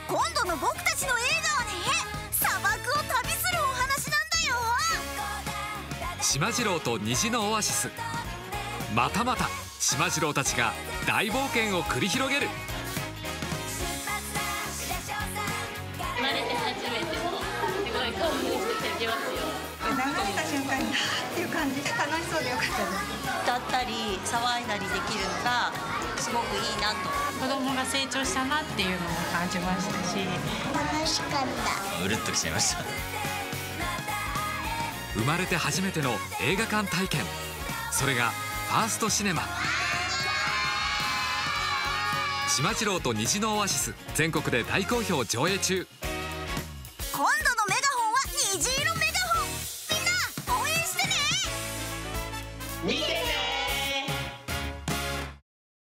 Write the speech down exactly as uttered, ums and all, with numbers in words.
今度の僕たちの映画はね、砂漠を旅するお話なんだよ。 島次郎と虹のオアシス、またまた島次郎たちが大冒険を繰り広げる。 生まれて初めてのすごい興奮してきますよ。 流れた瞬間にはーっていう感じで楽しそうでよかったです。 歌ったり騒いだりできるのがすごくいいなと。 子供が成長したなっていうのも感じましたし、 楽しかった。 うるっときちゃいました。 生まれて初めての映画館体験、それがファーストシネマ。島次郎と虹のオアシス、全国で大好評上映中。